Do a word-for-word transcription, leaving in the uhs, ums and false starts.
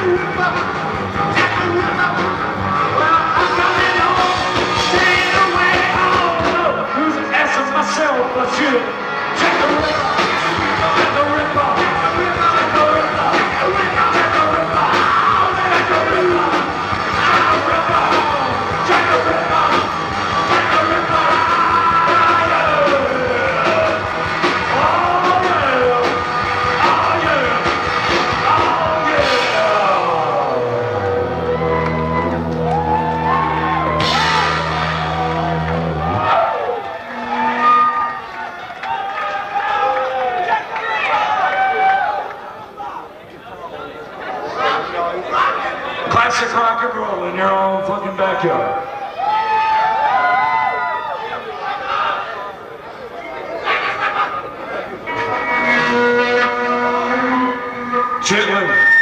But you, check the ripper, check the ripper, check the ripper, check the ripper, check the ripper, check the ripper, check the ripper, check the ripper, oh yeah, oh yeah, oh classic rock and roll in your own fucking backyard. Chitlin.